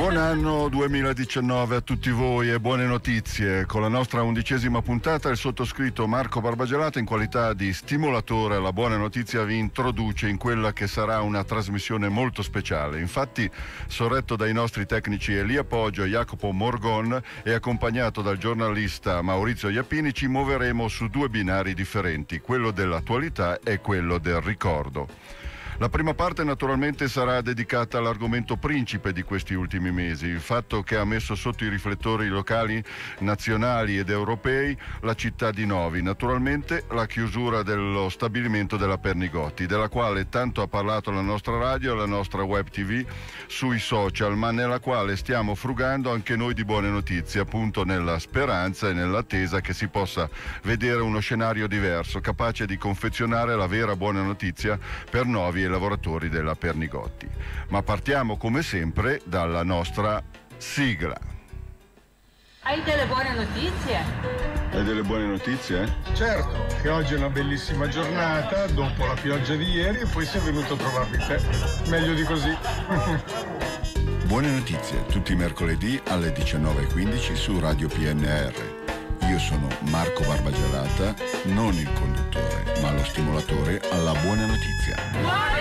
Buon anno 2019 a tutti voi e buone notizie. Con la nostra 11ª puntata il sottoscritto Marco Barbagelata, in qualità di stimolatore alla buona notizia, vi introduce in quella che sarà una trasmissione molto speciale. Infatti, sorretto dai nostri tecnici Elia Poggio e Jacopo Morgon e accompagnato dal giornalista Maurizio Iappini, ci muoveremo su due binari differenti, quello dell'attualità e quello del ricordo. La prima parte naturalmente sarà dedicata all'argomento principe di questi ultimi mesi, il fatto che ha messo sotto i riflettori locali, nazionali ed europei la città di Novi, naturalmente la chiusura dello stabilimento della Pernigotti, della quale tanto ha parlato la nostra radio e la nostra web tv sui social, ma nella quale stiamo frugando anche noi di buone notizie, appunto nella speranza e nell'attesa che si possa vedere uno scenario diverso, capace di confezionare la vera buona notizia per Novi e lavoratori della Pernigotti. Ma partiamo come sempre dalla nostra sigla. Hai delle buone notizie? Hai delle buone notizie? Certo, che oggi è una bellissima giornata, dopo la pioggia di ieri, e poi sei venuto a trovarmi te. Meglio di così. Buone notizie, tutti i mercoledì alle 19:15 su Radio PNR. Io sono Marco Barbagelata, non il conduttore, ma lo stimolatore alla buona notizia. Buone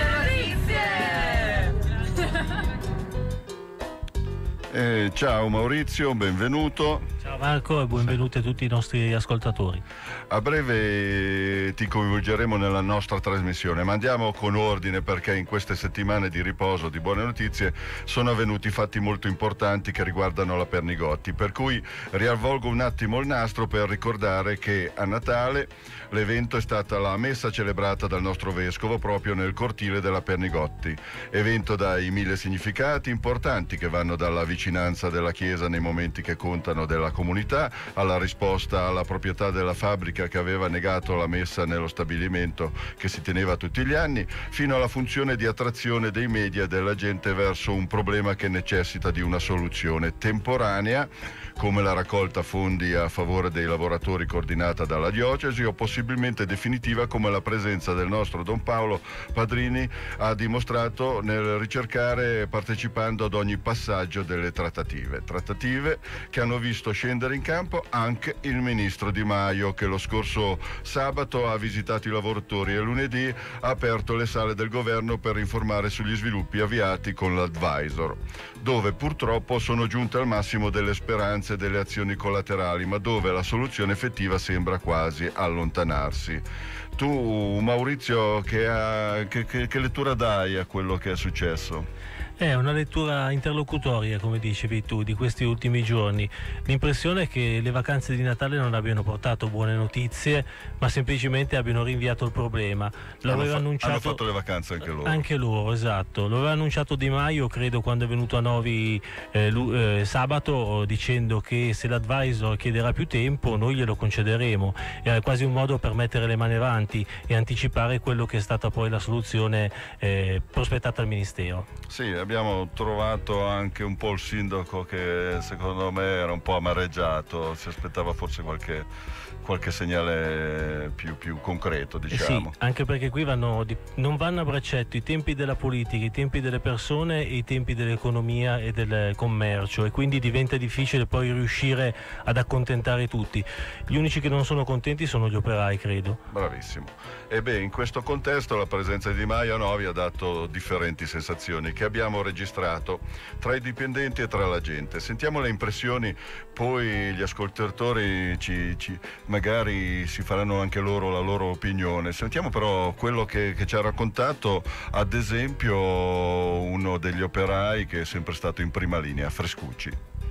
notizie! Ciao Maurizio, benvenuto. Ciao Marco e benvenuti a tutti i nostri ascoltatori. A breve ti coinvolgeremo nella nostra trasmissione, ma andiamo con ordine, perché in queste settimane di riposo di buone notizie sono avvenuti fatti molto importanti che riguardano la Pernigotti, per cui riavvolgo un attimo il nastro per ricordare che a Natale l'evento è stata la messa celebrata dal nostro vescovo proprio nel cortile della Pernigotti, evento dai 1000 significati importanti che vanno dalla vicinanza della Chiesa nei momenti che contano della comunità, alla risposta alla proprietà della fabbrica che aveva negato la messa nello stabilimento che si teneva tutti gli anni, fino alla funzione di attrazione dei media e della gente verso un problema che necessita di una soluzione temporanea, come la raccolta fondi a favore dei lavoratori coordinata dalla diocesi, o possibilmente definitiva, come la presenza del nostro Don Paolo Padrini ha dimostrato nel ricercare, partecipando ad ogni passaggio delle trattative che hanno visto scendere in campo anche il ministro Di Maio, che lo scorso sabato ha visitato i lavoratori e lunedì ha aperto le sale del governo per informare sugli sviluppi avviati con l'advisor, dove purtroppo sono giunte al massimo delle speranze e delle azioni collaterali, ma dove la soluzione effettiva sembra quasi allontanarsi. Tu, Maurizio, che lettura dai a quello che è successo? È una lettura interlocutoria, come dicevi tu, di questi ultimi giorni. L'impressione è che le vacanze di Natale non abbiano portato buone notizie, ma semplicemente abbiano rinviato il problema. Hanno fatto le vacanze anche loro. Anche loro, esatto. Lo aveva annunciato Di Maio, credo, quando è venuto a Novi sabato, dicendo che se l'advisor chiederà più tempo noi glielo concederemo. Era quasi un modo per mettere le mani avanti e anticipare quello che è stata poi la soluzione prospettata al Ministero. Sì, abbiamo trovato anche un po' il sindaco che secondo me era un po' amareggiato, si aspettava forse qualche segnale più concreto, diciamo. Sì, anche perché qui non vanno a braccetto i tempi della politica, i tempi delle persone e i tempi dell'economia e del commercio, e quindi diventa difficile poi riuscire ad accontentare tutti. Gli unici che non sono contenti sono gli operai, credo. Bravissimo. E beh, in questo contesto la presenza di Di Maio a Novi ha dato differenti sensazioni che abbiamo registrato tra i dipendenti e tra la gente. Sentiamo le impressioni, poi gli ascoltatori magari si faranno anche loro la loro opinione. Sentiamo però quello che ci ha raccontato, ad esempio, uno degli operai che è sempre stato in prima linea, Frescucci.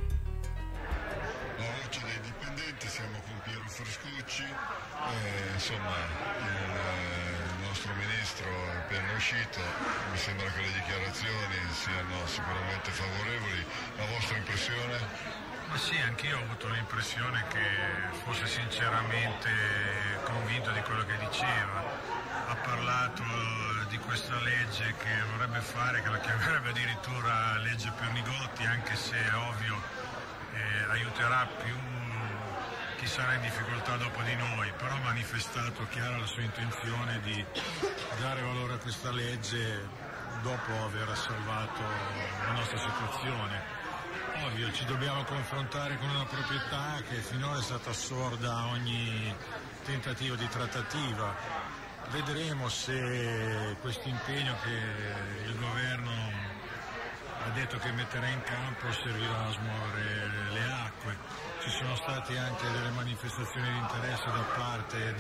La voce dei dipendenti, siamo con Piero Frescucci, insomma il nostro ministro è appena uscito, mi sembra che le dichiarazioni siano sicuramente favorevoli. La vostra impressione? Ma sì, anch'io ho avuto l'impressione che fosse sinceramente convinto di quello che diceva. Ha parlato di questa legge che vorrebbe fare, che la chiamerebbe addirittura legge Pernigotti, anche se è ovvio aiuterà più chi sarà in difficoltà dopo di noi, però ha manifestato chiara la sua intenzione di dare valore a questa legge dopo aver salvato la nostra situazione. Ovvio, ci dobbiamo confrontare con una proprietà che finora è stata sorda a ogni tentativo di trattativa. Vedremo se questo impegno che il governo ha detto che metterà in campo servirà a smuovere le acque. Ci sono state anche delle manifestazioni di interesse da parte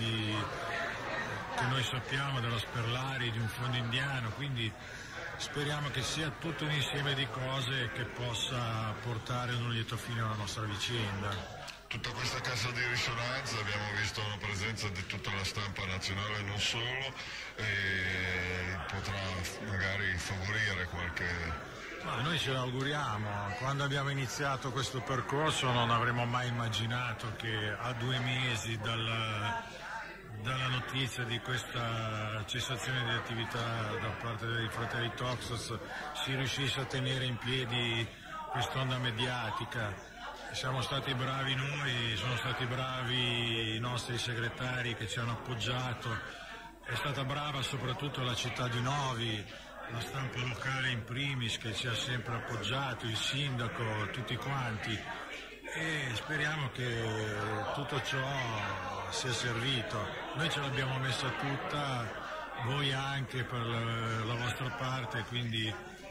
che noi sappiamo della Sperlari, di un fondo indiano, quindi speriamo che sia tutto un insieme di cose che possa portare un lieto fine alla nostra vicenda. Tutta questa cassa di risonanza, abbiamo visto la presenza di tutta la stampa nazionale e non solo, e potrà magari favorire qualche... Ma noi ce l'auguriamo. Quando abbiamo iniziato questo percorso non avremmo mai immaginato che a 2 mesi dalla notizia di questa cessazione di attività da parte dei fratelli Toxos si riuscisse a tenere in piedi quest'onda mediatica. Siamo stati bravi noi, sono stati bravi i nostri segretari che ci hanno appoggiato, è stata brava soprattutto la città di Novi, la stampa locale in primis che ci ha sempre appoggiato, il sindaco, tutti quanti, e speriamo che tutto ciò sia servito. Noi ce l'abbiamo messa tutta, voi anche per la vostra parte, quindi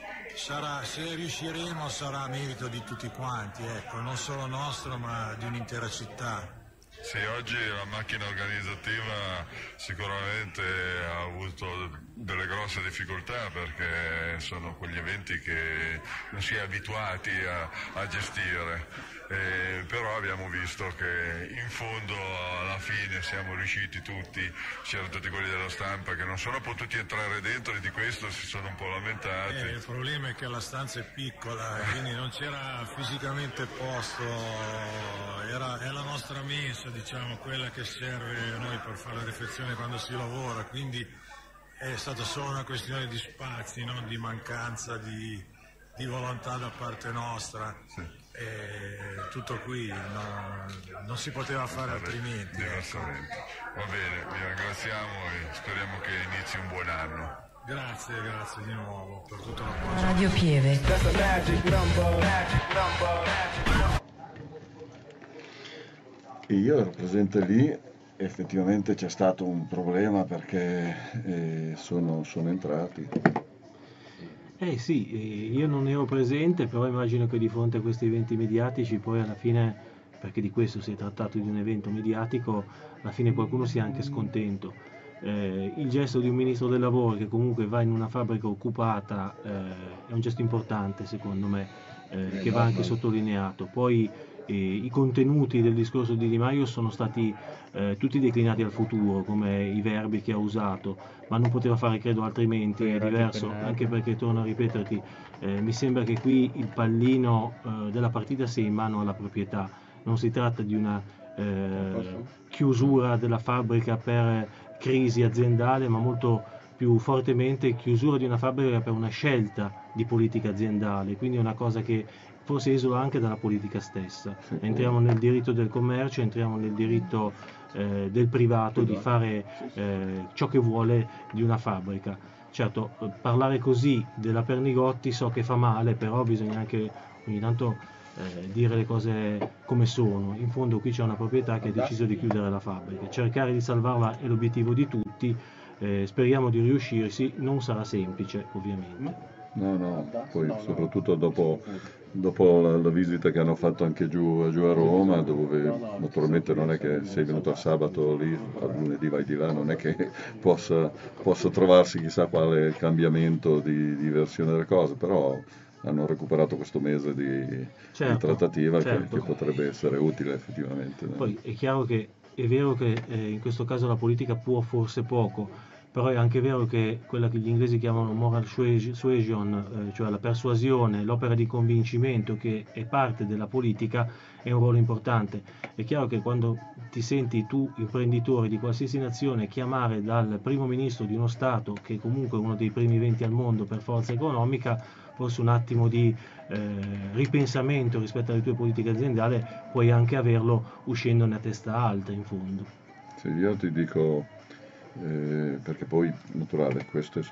se riusciremo sarà merito di tutti quanti, ecco, non solo nostro ma di un'intera città. Sì, oggi la macchina organizzativa sicuramente ha avuto delle grosse difficoltà perché sono quegli eventi che non si è abituati a gestire. Però abbiamo visto che in fondo alla fine siamo riusciti tutti, c'erano tutti quelli della stampa che non sono potuti entrare dentro e di questo si sono un po' lamentati. Il problema è che la stanza è piccola, quindi non c'era fisicamente posto, è la nostra mensa, diciamo, quella che serve a noi per fare la refezione quando si lavora, quindi è stata solo una questione di spazi, non di mancanza di volontà da parte nostra. Sì. Tutto qui, non si poteva fare altrimenti. Diversamente. Ecco. Va bene, vi ringraziamo e speriamo che inizi un buon anno. Grazie di nuovo per tutto l'appoggio. Radio Pieve. Io ero presente lì, effettivamente c'è stato un problema perché sono entrati. Sì, io non ero presente, però immagino che di fronte a questi eventi mediatici poi alla fine, perché di questo si è trattato di un evento mediatico, alla fine qualcuno sia anche scontento. Il gesto di un ministro del lavoro che comunque va in una fabbrica occupata è un gesto importante secondo me, che va anche sottolineato. Poi i contenuti del discorso di Di Maio sono stati tutti declinati al futuro come i verbi che ha usato, ma non poteva fare credo altrimenti, è diverso, anche perché torno a ripeterti, mi sembra che qui il pallino della partita sia in mano alla proprietà, non si tratta di una chiusura della fabbrica per crisi aziendale, ma molto più fortemente chiusura di una fabbrica per una scelta di politica aziendale, quindi è una cosa che forse esula anche dalla politica stessa. Entriamo nel diritto del commercio, entriamo nel diritto del privato di fare ciò che vuole di una fabbrica. Certo, parlare così della Pernigotti so che fa male, però bisogna anche ogni tanto dire le cose come sono. In fondo qui c'è una proprietà che ha deciso di chiudere la fabbrica, cercare di salvarla è l'obiettivo di tutti, speriamo di riuscirsi, non sarà semplice ovviamente. No, poi soprattutto dopo la visita che hanno fatto anche giù a Roma, dove naturalmente non è che sei venuto a sabato lì, a lunedì vai di là, non è che possa trovarsi chissà quale cambiamento di versione delle cose, però hanno recuperato questo mese di trattativa che potrebbe essere utile effettivamente. Poi è chiaro che è vero che in questo caso la politica può forse poco, però è anche vero che quella che gli inglesi chiamano moral suasion, cioè la persuasione, l'opera di convincimento che è parte della politica, è un ruolo importante. È chiaro che quando ti senti tu, imprenditore di qualsiasi nazione, chiamare dal primo ministro di uno Stato, che comunque è uno dei primi 20 al mondo per forza economica, forse un attimo di ripensamento rispetto alle tue politiche aziendali puoi anche averlo uscendone a testa alta in fondo. Sì, io ti dico... perché poi naturale, queste sono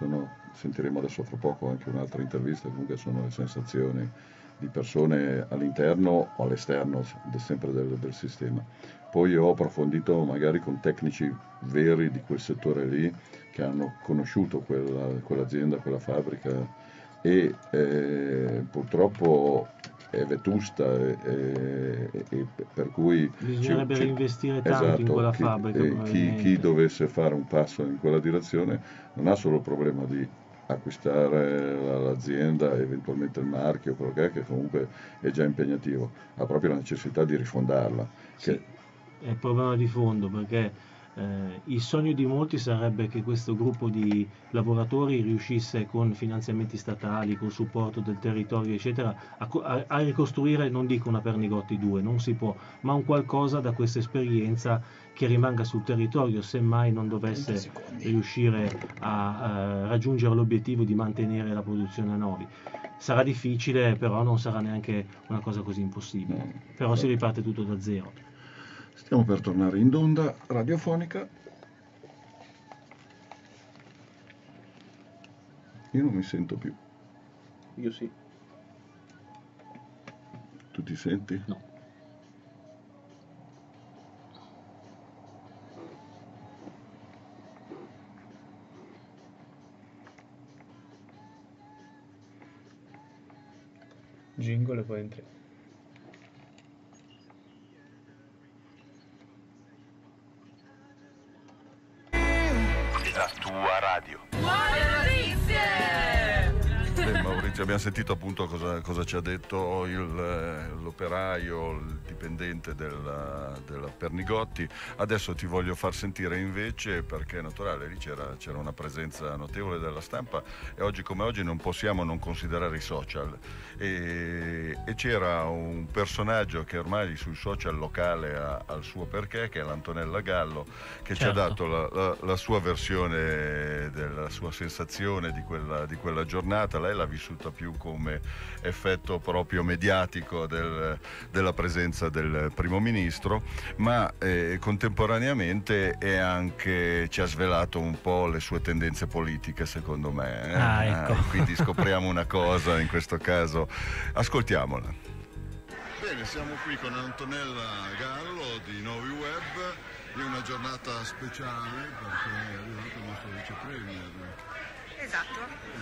sentiremo adesso fra poco anche un'altra intervista, comunque sono le sensazioni di persone all'interno o all'esterno sempre del sistema. Poi ho approfondito magari con tecnici veri di quel settore lì, che hanno conosciuto quell'azienda, quella fabbrica, e purtroppo è vetusta, e per cui bisognerebbe reinvestire tanto in quella fabbrica. Chi dovesse fare un passo in quella direzione non ha solo il problema di acquistare l'azienda, eventualmente il marchio, quello che comunque è già impegnativo, ha proprio la necessità di rifondarla. Sì, è il problema di fondo, perché il sogno di molti sarebbe che questo gruppo di lavoratori riuscisse con finanziamenti statali, con supporto del territorio eccetera, a ricostruire, non dico una Pernigotti 2, non si può, ma un qualcosa da questa esperienza che rimanga sul territorio, semmai non dovesse riuscire a raggiungere l'obiettivo di mantenere la produzione a Novi. Sarà difficile, però non sarà neanche una cosa così impossibile, però si riparte tutto da zero. Stiamo per tornare in onda radiofonica. Io non mi sento più. Io sì. Tu ti senti? No. Jingle e poi entri. La tua radio. Maurizio, abbiamo sentito appunto cosa ci ha detto l'operaio, il dipendente della Pernigotti. Adesso ti voglio far sentire invece, perché è naturale, lì c'era una presenza notevole della stampa, e oggi come oggi non possiamo non considerare i social, e c'era un personaggio che ormai sul social locale ha il suo perché, che è l'Antonella Gallo, che ci ha dato la sua versione, della sua sensazione di quella giornata. Lei l'ha vissuta più come effetto proprio mediatico della presenza del primo ministro, ma contemporaneamente ci ha svelato un po' le sue tendenze politiche, secondo me. Ecco. Quindi scopriamo una cosa in questo caso, ascoltiamola. Bene, siamo qui con Antonella Gallo di Novi Web, in una giornata speciale perché è arrivato il nostro vice premier. Esatto,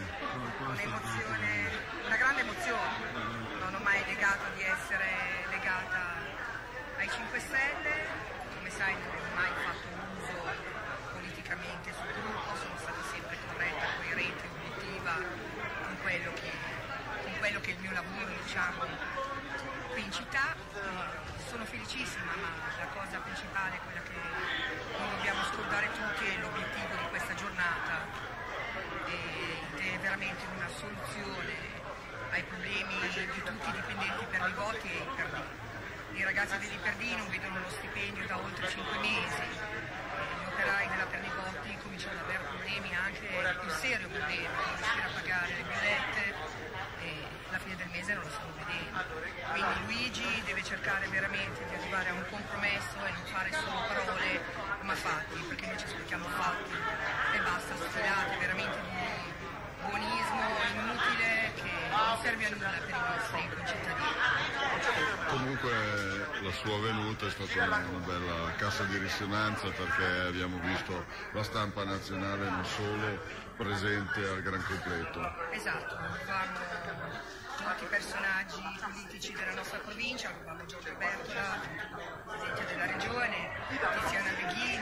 una grande emozione. Non ho mai negato di essere legata ai 5 Stelle, come sai non ho mai fatto uso politicamente sul gruppo, sono stata sempre corretta, coerente, obiettiva con quello che è il mio lavoro, diciamo, qui in città. Sono felicissima, ma la cosa principale, quella che non dobbiamo scordare tutti, è l'obiettivo di questa giornata. Ed è veramente una soluzione ai problemi di tutti i dipendenti Pernigotti e Iperdì. I ragazzi dell'Iperdì non vedono lo stipendio da oltre 5 mesi, gli operai della Pernigotti cominciano ad avere problemi, anche il serio problema di riuscire a pagare le bollette, e la fine del mese non lo stanno vedendo. Quindi Luigi deve cercare veramente di arrivare a un compromesso e non fare solo parole ma fatti, perché noi ci aspettiamo fatti e basta sfilate veramente di buonismo inutile che non serve a nulla per i nostri concittadini. Comunque la sua venuta è stata una bella cassa di risonanza, perché abbiamo visto la stampa nazionale non solo presente al gran completo. Esatto, avevamo molti personaggi politici della nostra provincia, avevamo Giorgio Bertola, presidente della regione, Tiziana Beghin,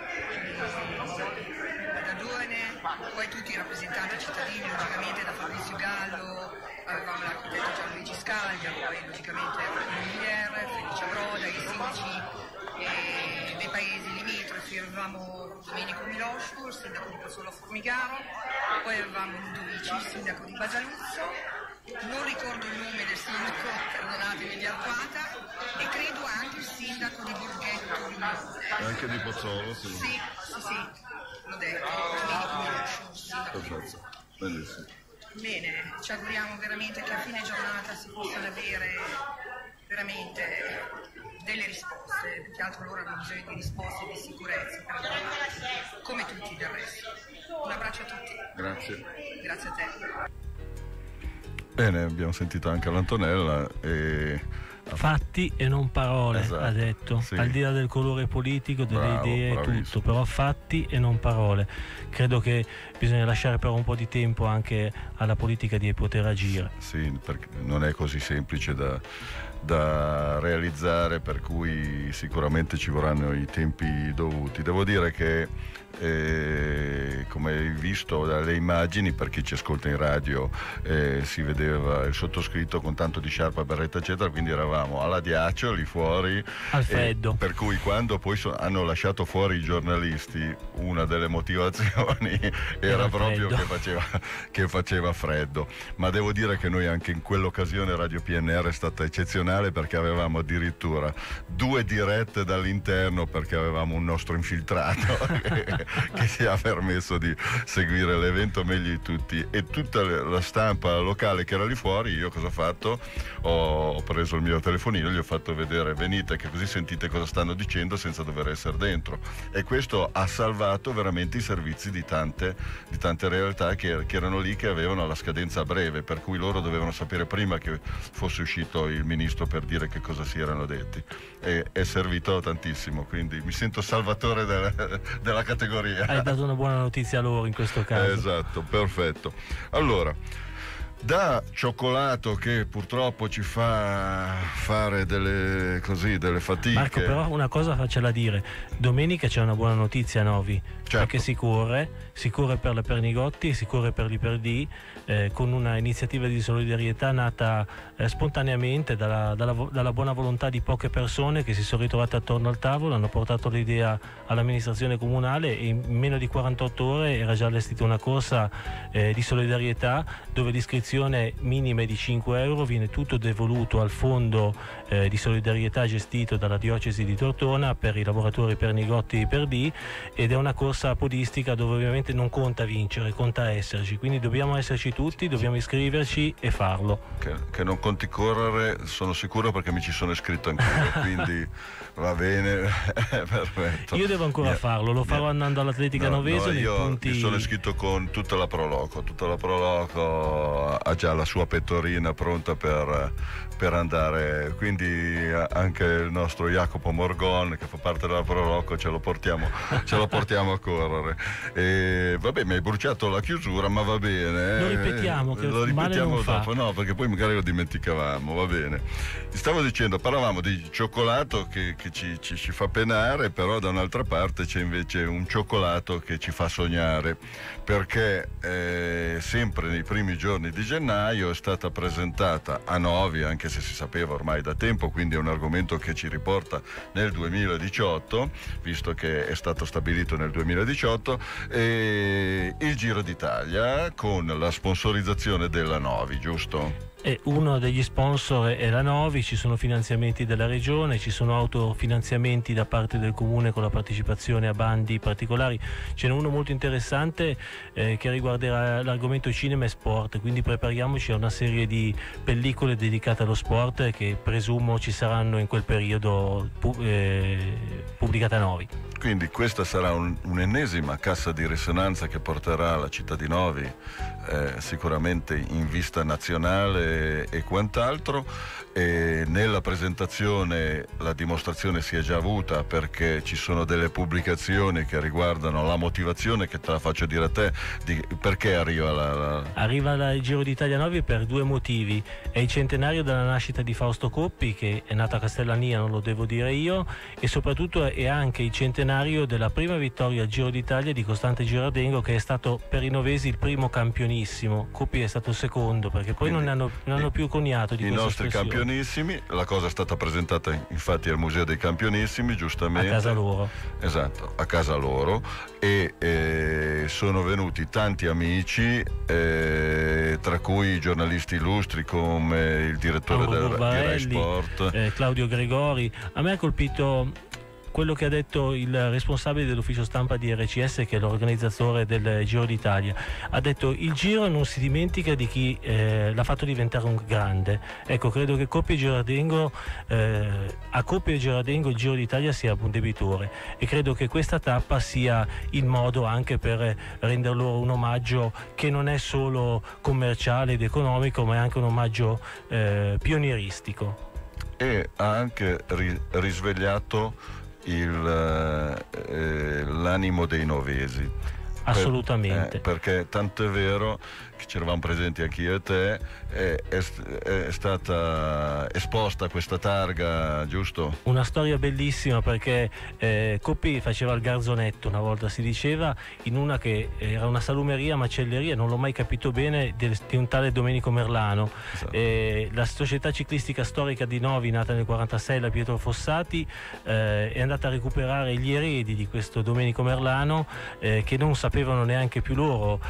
Dadone, poi tutti i rappresentanti cittadini, logicamente da Fabrizio Gallo, avevamo l'architetto Gianluigi Scaglia, poi logicamente Guglielmo, Felice Broda, i sindaci dei paesi limitrofi, avevamo Domenico Miloscio, il sindaco di Pozzuolo Formigaro, poi avevamo Ludovici, il sindaco di Basaluzzo, non ricordo il nome del sindaco, perdonatemi, di Arquata, e credo anche il sindaco di Borghetto. E anche di Pozzuolo? Sì, l'ho detto, Domenico Miloscio, sindaco di Perfetto, Pozzuolo. bellissimo. Bene, ci auguriamo veramente che a fine giornata si possano avere veramente delle risposte, più che altro loro hanno bisogno di risposte di sicurezza per andare avanti, come tutti del resto. Un abbraccio a tutti. Grazie. Grazie a te. Bene, abbiamo sentito anche l'Antonella e... Fatti e non parole, esatto, ha detto, sì. Al di là del colore politico, delle Bravo, idee e bravissimo. tutto, però fatti e non parole. Credo che bisogna lasciare però un po' di tempo anche alla politica di poter agire. Sì, perché non è così semplice da realizzare, per cui sicuramente ci vorranno i tempi dovuti. Devo dire che come hai visto dalle immagini, per chi ci ascolta in radio, si vedeva il sottoscritto con tanto di sciarpa, berretta eccetera, quindi eravamo all'addiaccio lì fuori Al freddo. per cui quando poi hanno lasciato fuori i giornalisti, una delle motivazioni era proprio che faceva freddo. Ma devo dire che noi anche in quell'occasione Radio PNR è stata eccezionale, perché avevamo addirittura 2 dirette dall'interno, perché avevamo un nostro infiltrato che ci ha permesso di seguire l'evento meglio di tutti, e tutta la stampa locale che era lì fuori. Io cosa ho fatto? Ho preso il mio telefonino, gli ho fatto vedere: venite che così sentite cosa stanno dicendo senza dover essere dentro, e questo ha salvato veramente i servizi di tante realtà che erano lì, che avevano la scadenza a breve, per cui loro dovevano sapere prima che fosse uscito il ministro per dire che cosa si erano detti, e è servito tantissimo, quindi mi sento salvatore della categoria. Hai dato una buona notizia a loro in questo caso. Esatto, perfetto. Allora, da cioccolato che purtroppo ci fa fare delle fatiche. Marco, però una cosa faccela dire: domenica c'è una buona notizia a Novi, certo. Perché si corre per la Pernigotti, si corre per l'Iperdi, con una iniziativa di solidarietà nata spontaneamente dalla buona volontà di poche persone che si sono ritrovate attorno al tavolo, hanno portato l'idea all'amministrazione comunale, e in meno di 48 ore era già allestita una corsa di solidarietà, dove l'iscrizione minima è di 5 euro, viene tutto devoluto al fondo di solidarietà gestito dalla diocesi di Tortona per i lavoratori Pernigotti Iperdi, ed è una corsa podistica dove ovviamente non conta vincere, conta esserci, quindi dobbiamo esserci tutti, dobbiamo iscriverci e farlo. Che non conti correre sono sicuro, perché mi ci sono iscritto anch'io, quindi va bene. Perfetto. Io devo ancora farlo, lo farò andando all'Atletica Noveso. Io mi sono iscritto con tutta la Proloco ha già la sua pettorina pronta per andare, quindi anche il nostro Jacopo Morgon, che fa parte della Proloco, ce lo portiamo a correre. E vabbè, mi hai bruciato la chiusura, ma va bene. Lo ripetiamo, che lo male non ripetiamo dopo, fa. no, perché poi magari lo dimenticavamo, va bene. Stavo dicendo, parlavamo di cioccolato che ci fa penare, però da un'altra parte c'è invece un cioccolato che ci fa sognare, perché sempre nei primi giorni di gennaio è stata presentata a Novi, anche se si sapeva ormai da tempo, quindi è un argomento che ci riporta nel 2018, visto che è stato stabilito nel 2018, il Giro d'Italia con la sponsorizzazione della Novi, giusto? E uno degli sponsor è la Novi, ci sono finanziamenti della regione, ci sono autofinanziamenti da parte del comune con la partecipazione a bandi particolari. Ce n'è uno molto interessante che riguarderà l'argomento cinema e sport, quindi prepariamoci a una serie di pellicole dedicate allo sport che presumo ci saranno in quel periodo pubblicate a Novi. Quindi questa sarà un'ennesima cassa di risonanza che porterà la città di Novi sicuramente in vista nazionale e quant'altro. E nella presentazione la dimostrazione si è già avuta, perché ci sono delle pubblicazioni che riguardano la motivazione, che te la faccio dire a te, di perché arriva il Giro d'Italia Novi per 2 motivi: è il centenario della nascita di Fausto Coppi, che è nato a Castellania, non lo devo dire io, e soprattutto è anche il centenario della prima vittoria al Giro d'Italia di Costante Girardengo, che è stato per i novesi il primo campionissimo. Coppi è stato secondo, perché poi non hanno più coniato di questa nostri espressione. Campionissimi, la cosa è stata presentata infatti al Museo dei Campionissimi, giustamente. A casa loro. Esatto, a casa loro, e sono venuti tanti amici, tra cui giornalisti illustri come il direttore di Rai Sport, Claudio Gregori. A me ha colpito quello che ha detto il responsabile dell'ufficio stampa di RCS, che è l'organizzatore del Giro d'Italia. Ha detto: il Giro non si dimentica di chi l'ha fatto diventare un grande. Ecco, credo che Coppi e Girardengo, a Coppi e Girardengo il Giro d'Italia sia un debitore, e credo che questa tappa sia il modo anche per rendere loro un omaggio che non è solo commerciale ed economico, ma è anche un omaggio pionieristico. E ha anche risvegliato l'animo dei novesi. Assolutamente. Perché tanto è vero che ci eravamo presenti anche io e te, è stata esposta questa targa, giusto? Una storia bellissima, perché Coppi faceva il garzonetto, una volta si diceva, in una che era una salumeria, macelleria, non l'ho mai capito bene, di un tale Domenico Merlano. Esatto. La società ciclistica storica di Novi, nata nel 1946, la Pietro Fossati, è andata a recuperare gli eredi di questo Domenico Merlano, che non sapevano neanche più loro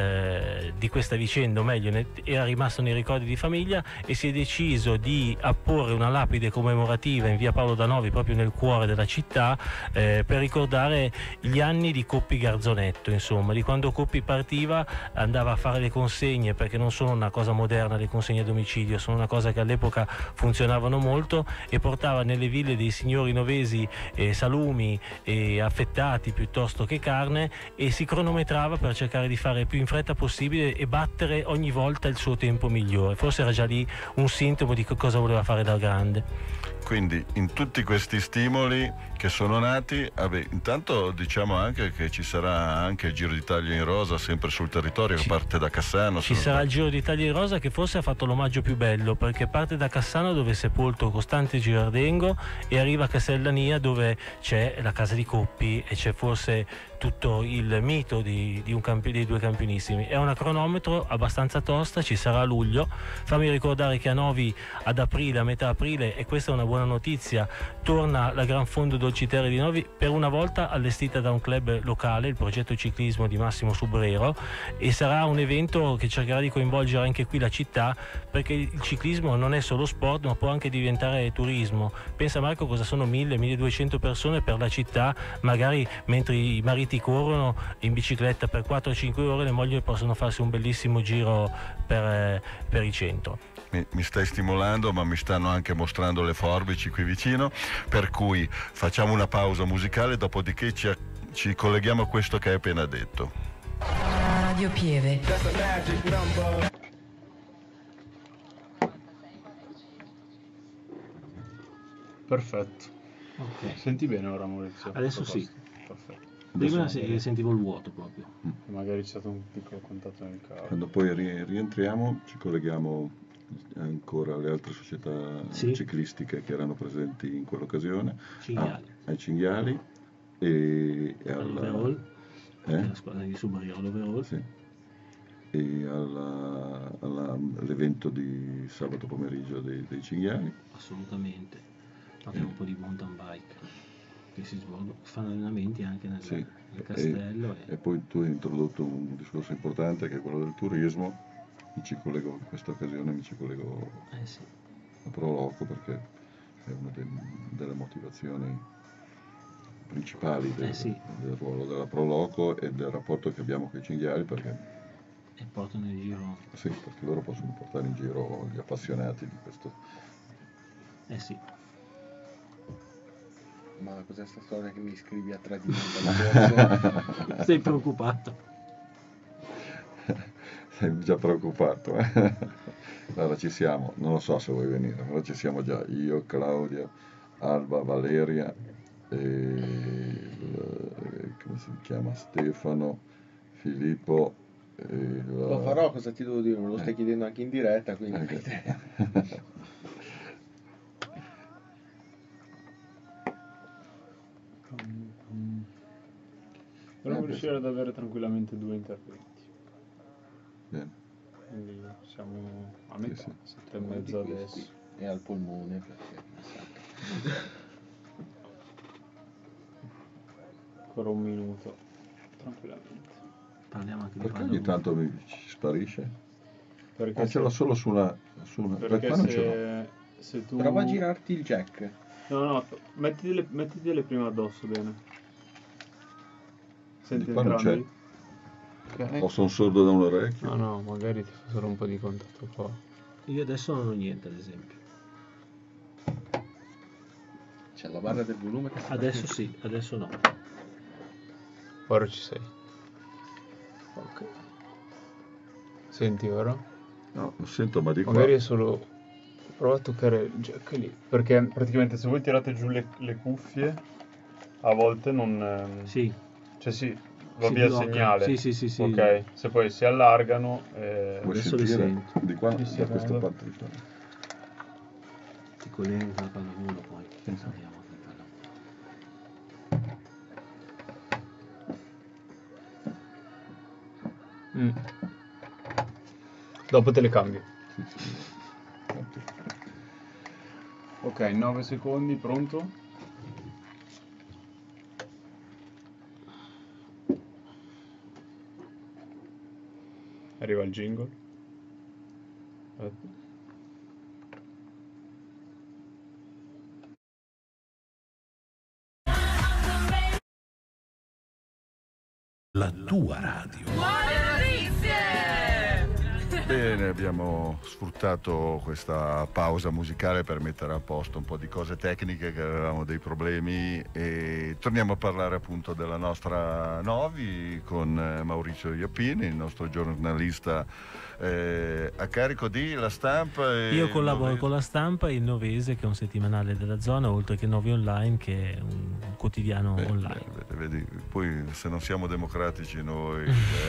di questa vicenda, o meglio era rimasto nei ricordi di famiglia, e si è deciso di apporre una lapide commemorativa in via Paolo da Novi, proprio nel cuore della città, per ricordare gli anni di Coppi Garzonetto, insomma, di quando Coppi partiva, andava a fare le consegne, perché non sono una cosa moderna le consegne a domicilio, sono una cosa che all'epoca funzionavano molto, e portava nelle ville dei signori novesi salumi e affettati piuttosto che carne, e si cronometrava per cercare di fare più in fretta possibile e battere ogni volta il suo tempo migliore. Forse era già lì un sintomo di cosa voleva fare da grande. Quindi in tutti questi stimoli che sono nati, intanto diciamo anche che ci sarà anche il Giro d'Italia in rosa sempre sul territorio, che parte da Cassano. Ci sarà il Giro d'Italia in rosa, che forse ha fatto l'omaggio più bello, perché parte da Cassano, dove è sepolto Costante Girardengo, e arriva a Castellania, dove c'è la casa di Coppi e c'è forse tutto il mito dei due campionissimi. È una cronometro abbastanza tosta, ci sarà a luglio. Fammi ricordare che a Novi ad aprile, a metà aprile, e questa è una buona notizia, torna la Gran Fondo Dolciterre di Novi, per una volta allestita da un club locale, il Progetto Ciclismo di Massimo Subrero, e sarà un evento che cercherà di coinvolgere anche qui la città, perché il ciclismo non è solo sport, ma può anche diventare turismo. Pensa, Marco, cosa sono 1000-1200 persone per la città, magari mentre i mariti corrono in bicicletta per 4-5 ore, le mogli possono farsi un bellissimo giro per il centro. Mi stai stimolando, ma mi stanno anche mostrando le forbici qui vicino, per cui facciamo una pausa musicale, dopodiché ci colleghiamo a questo che hai appena detto. Radio Pieve. Perfetto. Ok. Senti bene ora, Maurizio? Adesso sì. Perfetto. Prima sentivo il vuoto proprio. Magari c'è stato un piccolo contatto nel cavo. Quando poi rientriamo ci colleghiamo ancora alle altre società ciclistiche che erano presenti in quell'occasione, ai Cinghiali e all'Overall, la squadra di Subrero all'Overall, sì, e all'evento di sabato pomeriggio dei Cinghiali. Assolutamente. Abbiamo un po' di mountain bike che si svolgono, fanno allenamenti anche nel castello. E poi tu hai introdotto un discorso importante che è quello del turismo. In questa occasione mi ci collego a Proloco, perché è una delle motivazioni principali del ruolo della Proloco e del rapporto che abbiamo con i cinghiali, perché portano in giro. Sì, perché loro possono portare in giro gli appassionati di questo. Sì. Ma cos'è sta storia che mi scrivi a tradimento? Sei preoccupato? Sei già preoccupato, Allora ci siamo, non lo so se vuoi venire, però ci siamo già io, Claudia, Alba, Valeria e come si chiama, Stefano, Filippo. Lo farò, cosa ti devo dire? Me lo stai chiedendo anche in diretta, quindi. Dovremmo riuscire ad avere tranquillamente 2 interventi. Bene. Quindi siamo a metà, 7:30 adesso. E al polmone, perché ancora 1 minuto, tranquillamente. Parliamo anche perché ogni tanto ci sparisce? Perché ce l'ho solo su una. Perché perché non ce l'ho. Se tu... Prova a girarti il jack. No, mettitele prima addosso, bene. Senti Qua non entrambi? c'è. O sono sordo da un orecchio? No, magari ti fa solo un po' di contatto qua. Io adesso non ho niente, ad esempio. C'è la barra del volume che Adesso sì, adesso no. Ora ci sei. Ok. Senti ora? No, lo sento, ma di qua. Magari è solo... Prova a toccare il jack lì. Perché praticamente se voi tirate giù le cuffie, a volte non... Sì. Cioè sì, va Si via il blocca. segnale. Sì. Ok, se poi si allargano... Vuoi adesso le sentire sento. di qua, Sì, da questa guarda. parte di qua. Ti colleghi con la pallavolo poi. Andiamo con pallavolo. Dopo te le cambio. Ok, 9 secondi, pronto? Arriva il jingle. Aspetta. La tua radio. Bene, abbiamo sfruttato questa pausa musicale per mettere a posto un po' di cose tecniche, che avevamo dei problemi, e torniamo a parlare appunto della nostra Novi con Maurizio Ioppini, il nostro giornalista a carico di La Stampa. Io collaboro con La Stampa e il Novese, che è un settimanale della zona, oltre che Novi Online, che è un quotidiano online. Vedi, poi se non siamo democratici noi,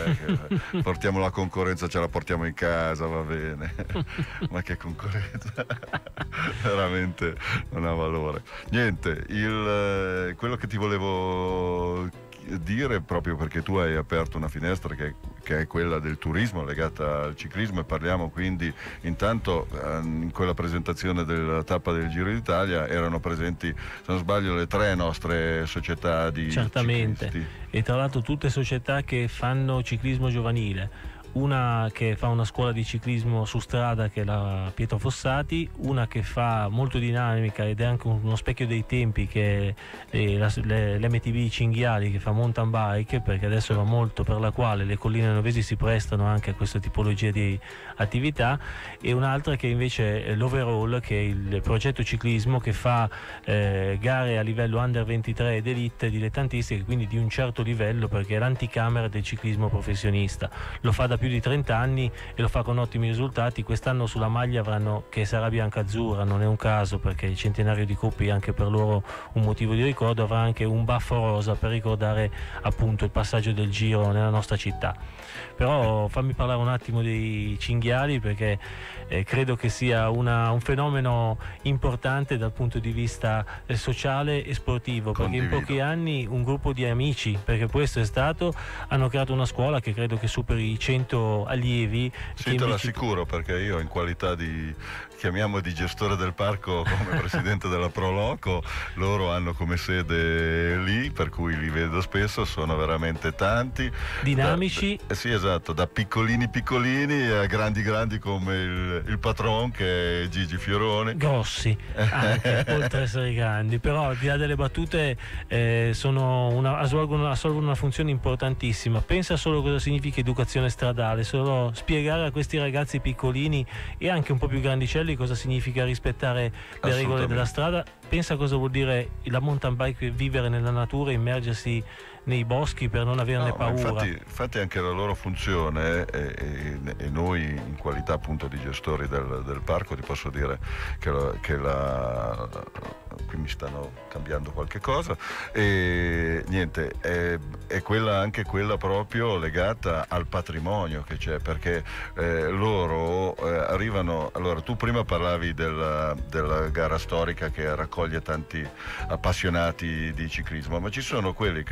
che portiamo la concorrenza, ce la portiamo in casa, va bene. Ma che concorrenza, veramente non ha valore. Niente, quello che ti volevo dire, proprio perché tu hai aperto una finestra che è quella del turismo legata al ciclismo, e parliamo quindi, intanto in quella presentazione della tappa del Giro d'Italia erano presenti, se non sbaglio, le 3 nostre società di certamente ciclisti. E tra l'altro tutte società che fanno ciclismo giovanile, una che fa una scuola di ciclismo su strada, che è la Pietro Fossati, una che fa molto dinamica ed è anche uno specchio dei tempi, che è l'MTB Cinghiali, che fa mountain bike, perché adesso va molto, per la quale le colline novesi si prestano anche a questa tipologia di attività, e un'altra che invece è l'Overall, che è il progetto ciclismo che fa gare a livello under 23 ed elite dilettantistiche, quindi di un certo livello, perché è l'anticamera del ciclismo professionista. Lo fa da più di 30 anni e lo fa con ottimi risultati. Quest'anno sulla maglia avranno, che sarà bianca-azzurra, non è un caso perché il centenario di Coppi è anche per loro un motivo di ricordo, avrà anche un baffo rosa per ricordare appunto il passaggio del Giro nella nostra città. Però fammi parlare un attimo dei cinghiali, perché credo che sia un fenomeno importante dal punto di vista sociale e sportivo. Condivido. Perché in pochi anni un gruppo di amici, perché questo è stato, hanno creato una scuola che credo che superi i 100 allievi. Sì, te l'assicuro, perché io, in qualità di, chiamiamo, di gestore del parco, come presidente della Proloco, loro hanno come sede lì, per cui li vedo spesso, sono veramente tanti, dinamici. Sì, esatto, da piccolini a grandi come il patron, che è Gigi Fiorone. Grossi anche, oltre ad essere grandi, però al di là delle battute assolvono una funzione importantissima. Pensa solo cosa significa educazione stradale, solo spiegare a questi ragazzi piccolini e anche un po' più grandicelli cosa significa rispettare le regole della strada. Pensa cosa vuol dire la mountain bike, vivere nella natura, immergersi nei boschi per non averne paura. Infatti anche la loro funzione, e noi in qualità appunto di gestori del parco ti posso dire che qui mi stanno cambiando qualche cosa, e niente, è quella, anche quella proprio legata al patrimonio che c'è, perché loro arrivano. Allora, tu prima parlavi della gara storica che raccoglie tanti appassionati di ciclismo, ma ci sono quelli che lo fanno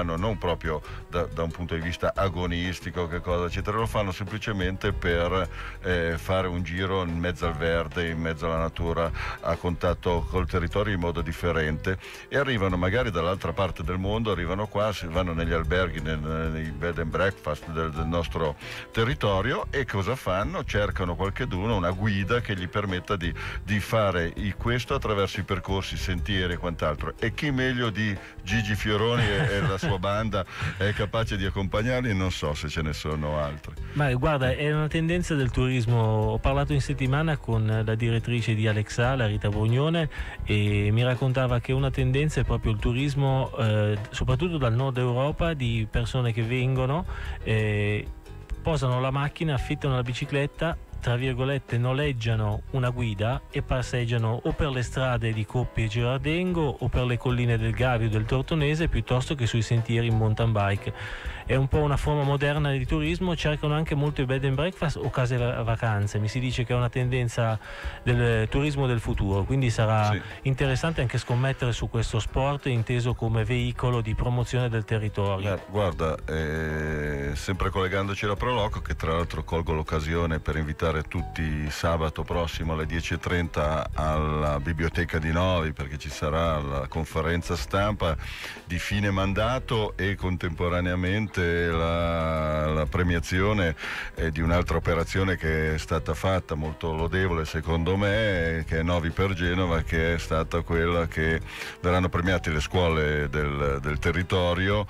fanno non proprio da un punto di vista agonistico, che cosa eccetera, lo fanno semplicemente per fare un giro in mezzo al verde, in mezzo alla natura, a contatto col territorio in modo differente, e arrivano magari dall'altra parte del mondo, arrivano qua, vanno negli alberghi, nei bed and breakfast del nostro territorio, e cosa fanno? Cercano qualcheduno, una guida che gli permetta di fare questo attraverso i percorsi, sentieri e quant'altro, e chi meglio di Gigi Fioroni e la sua banda è capace di accompagnarli? Non so se ce ne sono altri. Ma guarda, è una tendenza del turismo. Ho parlato in settimana con la direttrice di Alexa, la Rita Brugnone, e mi raccontava che una tendenza è proprio il turismo, soprattutto dal nord Europa, di persone che vengono, posano la macchina, affittano la bicicletta, tra virgolette noleggiano una guida e passeggiano o per le strade di Coppi e Girardengo o per le colline del Gavio, del Tortonese, piuttosto che sui sentieri in mountain bike. È un po' una forma moderna di turismo. Cercano anche molto i bed and breakfast o case vacanze. Mi si dice che è una tendenza del turismo del futuro, quindi sarà interessante anche scommettere su questo sport inteso come veicolo di promozione del territorio. Guarda, sempre collegandoci alla Proloco, che tra l'altro colgo l'occasione per invitare tutti sabato prossimo alle 10:30 alla Biblioteca di Novi, perché ci sarà la conferenza stampa di fine mandato e contemporaneamente la premiazione di un'altra operazione che è stata fatta, molto lodevole secondo me, che è Novi per Genova, che è stata quella che verranno premiate le scuole del territorio,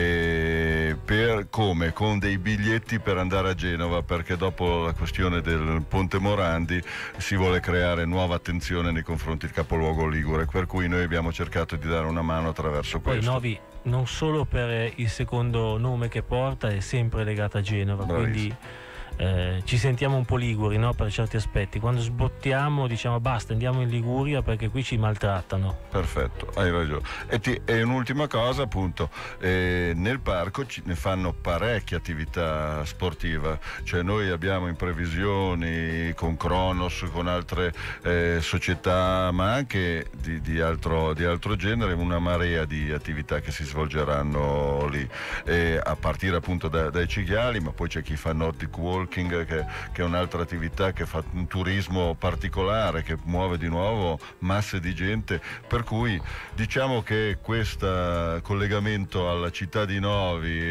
con dei biglietti per andare a Genova, perché dopo la questione del Ponte Morandi si vuole creare nuova attenzione nei confronti del capoluogo ligure, per cui noi abbiamo cercato di dare una mano attraverso questo. Poi Novi, non solo per il secondo nome che porta, è sempre legata a Genova. Bravissimo. Quindi ci sentiamo un po' liguri, no? Per certi aspetti. Quando sbottiamo diciamo basta, andiamo in Liguria perché qui ci maltrattano. Perfetto, hai ragione. E un'ultima cosa, appunto, nel parco ne fanno parecchie attività sportive, cioè noi abbiamo in previsioni con Kronos, con altre società, ma anche di altro genere, una marea di attività che si svolgeranno lì, a partire appunto dai cinghiali, ma poi c'è chi fa Nordic Walking, che è un'altra attività che fa un turismo particolare, che muove di nuovo masse di gente, per cui diciamo che questo collegamento alla città di Novi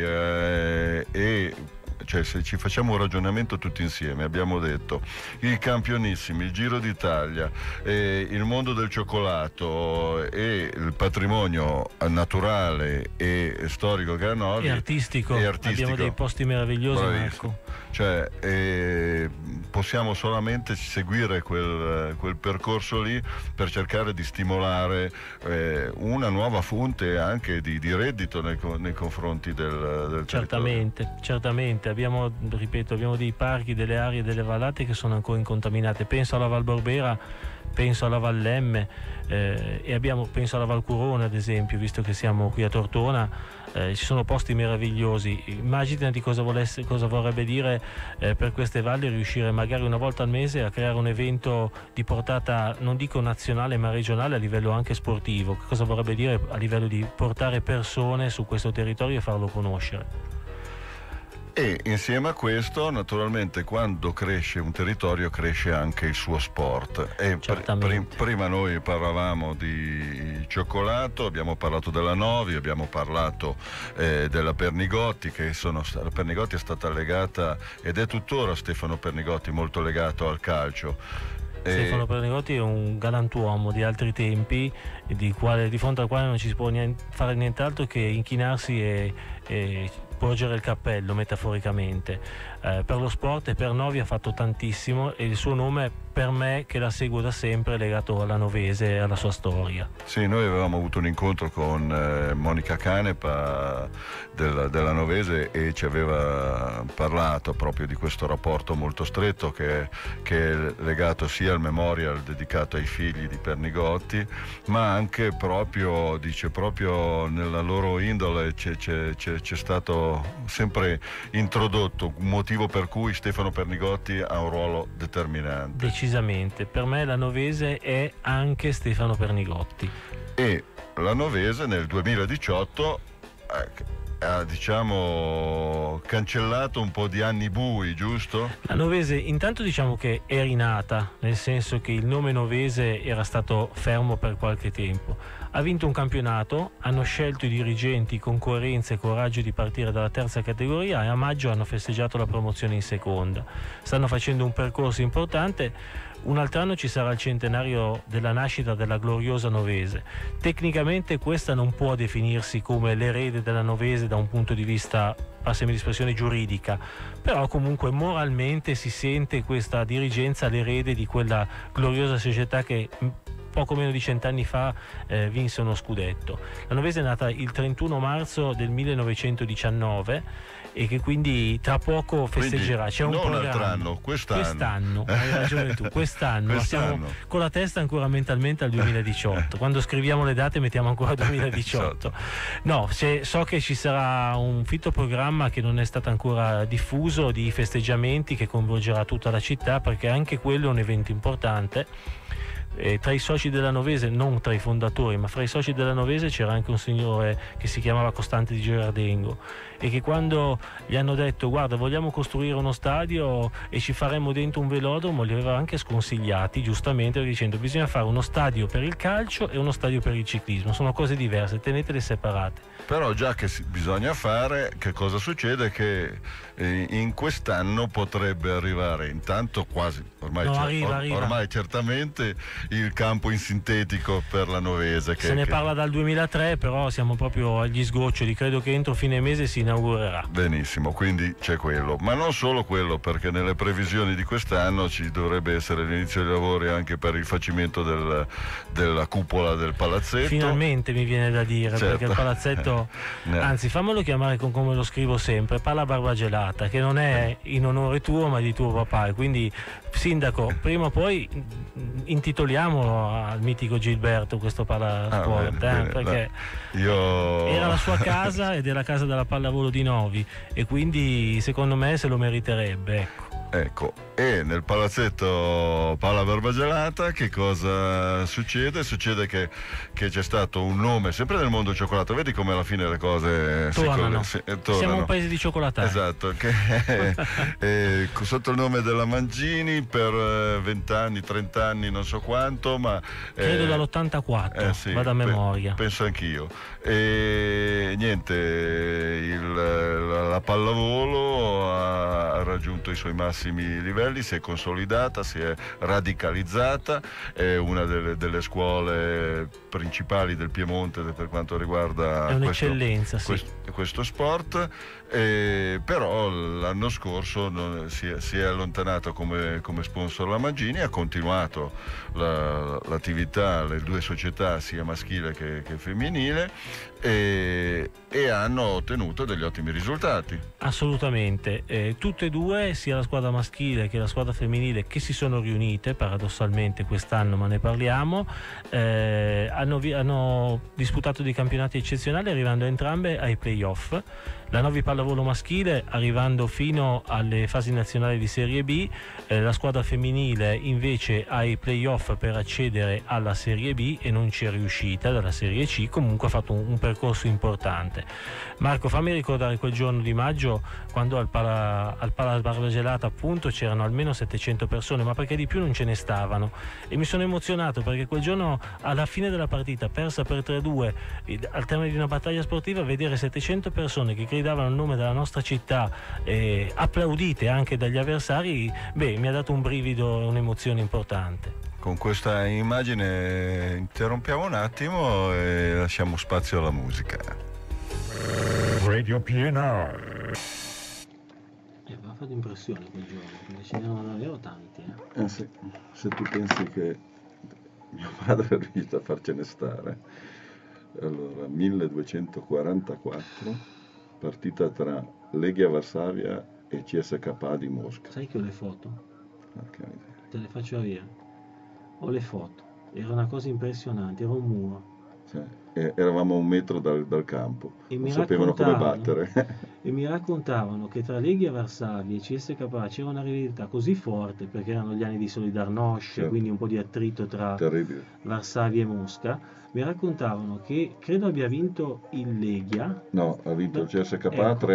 cioè se ci facciamo un ragionamento tutti insieme, abbiamo detto i campionissimi, il Giro d'Italia, il mondo del cioccolato e il patrimonio naturale e storico che ha Novi, e artistico. Abbiamo dei posti meravigliosi, Marco. Cioè possiamo solamente seguire quel percorso lì per cercare di stimolare una nuova fonte anche di reddito nei confronti del certamente. Abbiamo dei parchi, delle aree, delle vallate che sono ancora incontaminate. Penso alla Val Borbera, penso alla Vallemme, e penso alla Val Curone ad esempio, visto che siamo qui a Tortona. Ci sono posti meravigliosi. Immaginati cosa vorrebbe dire per queste valli riuscire magari una volta al mese a creare un evento di portata non dico nazionale ma regionale, a livello anche sportivo. Cosa vorrebbe dire a livello di portare persone su questo territorio e farlo conoscere. E insieme a questo, naturalmente, quando cresce un territorio cresce anche il suo sport. E prima noi parlavamo di cioccolato, abbiamo parlato della Novi, abbiamo parlato della Pernigotti, la Pernigotti è stata legata ed è tuttora Stefano Pernigotti molto legato al calcio. Stefano Pernigotti è un galantuomo di altri tempi, di fronte al quale non ci si può fare nient'altro che inchinarsi e porgere il cappello metaforicamente. Per lo sport e per Novi ha fatto tantissimo, e il suo nome, per me che la seguo da sempre, è legato alla novese e alla sua storia. Sì, noi avevamo avuto un incontro con Monica Canepa della Novese, e ci aveva parlato proprio di questo rapporto molto stretto che è legato sia al memorial dedicato ai figli di Pernigotti, ma anche proprio nella loro indole c'è stato sempre introdotto un motivo per cui Stefano Pernigotti ha un ruolo determinante. Decisamente, per me la Novese è anche Stefano Pernigotti. E la Novese nel 2018 ha diciamo cancellato un po' di anni bui, giusto? La Novese intanto diciamo che è rinata, nel senso che il nome Novese era stato fermo per qualche tempo. Ha vinto un campionato, hanno scelto i dirigenti con coerenza e coraggio di partire dalla terza categoria e a maggio hanno festeggiato la promozione in seconda. Stanno facendo un percorso importante. Un altro anno ci sarà il centenario della nascita della gloriosa Novese. Tecnicamente questa non può definirsi come l'erede della Novese da un punto di vista, passami l'espressione, giuridica, però comunque moralmente si sente questa dirigenza l'erede di quella gloriosa società che poco meno di 100 anni fa vinse uno scudetto. La Novese è nata il 31 marzo del 1919 e che quindi tra poco festeggerà. C'è un non programma. l'altro anno, quest'anno. Hai ragione tu, quest'anno. Siamo con la testa ancora mentalmente al 2018. Quando scriviamo le date mettiamo ancora 2018. No, so che ci sarà un fitto programma che non è stato ancora diffuso di festeggiamenti che coinvolgerà tutta la città, perché anche quello è un evento importante. Tra i soci della Novese, non tra i fondatori, ma fra i soci della Novese c'era anche un signore che si chiamava Costante di Girardengo e che quando gli hanno detto guarda vogliamo costruire uno stadio e ci faremo dentro un velodromo, li aveva anche sconsigliati giustamente dicendo bisogna fare uno stadio per il calcio e uno stadio per il ciclismo, sono cose diverse, tenetele separate. Però già che bisogna fare, che cosa succede? Che in quest'anno potrebbe arrivare intanto quasi, ormai certamente il campo in sintetico per la Novese. Se ne parla dal 2003, però siamo proprio agli sgoccioli, credo che entro fine mese si inaugurerà. Benissimo, quindi c'è quello, ma non solo quello, perché nelle previsioni di quest'anno ci dovrebbe essere l'inizio dei lavori anche per il facimento della cupola del palazzetto. Finalmente mi viene da dire, certo. Perché il palazzetto, anzi fammelo chiamare come lo scrivo sempre, Pala Barbagelata, che non è in onore tuo ma di tuo papà, e quindi sindaco, prima o poi intitoliamo al mitico Gilberto questo Palasport, perché era la sua casa ed è la casa della pallavolo di Novi e quindi secondo me se lo meriterebbe, ecco. E nel palazzetto Pala Barbagelata che cosa succede? Succede che c'è stato un nome sempre nel mondo cioccolato, vedi come alla fine le cose tornano. Tornano. Siamo un paese di cioccolatari. Esatto, sotto il nome della Mangini per 20 anni, 30 anni, non so quanto, ma credo dall'84, sì, vado a memoria. Penso anch'io. E niente, la pallavolo ha raggiunto i suoi massimi livelli, si è consolidata, si è radicalizzata, è una delle scuole principali del Piemonte per quanto riguarda questo sport, però l'anno scorso si è allontanato come sponsor la Mangini, ha continuato l'attività, le due società sia maschile che femminile e hanno ottenuto degli ottimi risultati. Assolutamente, tutte e due, sia la squadra maschile che la squadra femminile, che si sono riunite paradossalmente quest'anno, ma ne parliamo, hanno disputato dei campionati eccezionali arrivando entrambe ai playoff. La Novi pallavolo maschile arrivando fino alle fasi nazionali di Serie B, la squadra femminile invece ai playoff per accedere alla Serie B e non ci è riuscita dalla Serie C, comunque ha fatto un percorso importante. Marco, fammi ricordare quel giorno di maggio quando al Pala Barbagelata appunto c'erano almeno 700 persone, ma perché di più non ce ne stavano, e mi sono emozionato perché quel giorno alla fine della partita persa per 3-2 al termine di una battaglia sportiva, vedere 700 persone che gridavano il nome della nostra città, applaudite anche dagli avversari, mi ha dato un brivido e un'emozione importante. Con questa immagine interrompiamo un attimo e lasciamo spazio alla musica. Radio PNR. Mi ha fatto impressione quel giorno, perché ce n'erano davvero tanti. Sì. Se tu pensi che mio padre è riuscito a farcene stare. Allora, 1244, partita tra Legia Varsavia e CSKA di Mosca. Sai che ho le foto? Okay. Te le faccio via. Ho le foto. Era una cosa impressionante, era un muro. Sì. Eravamo a 1 metro dal campo, E non sapevano come battere. e mi raccontavano che tra Legia Varsavia e CSKA c'era una rivalità così forte, perché erano gli anni di Solidarnosc, Certo. quindi un po' di attrito tra Terribile. Varsavia e Mosca. Mi raccontavano che credo abbia vinto il Legia. No, ha vinto il CSKA Ecco.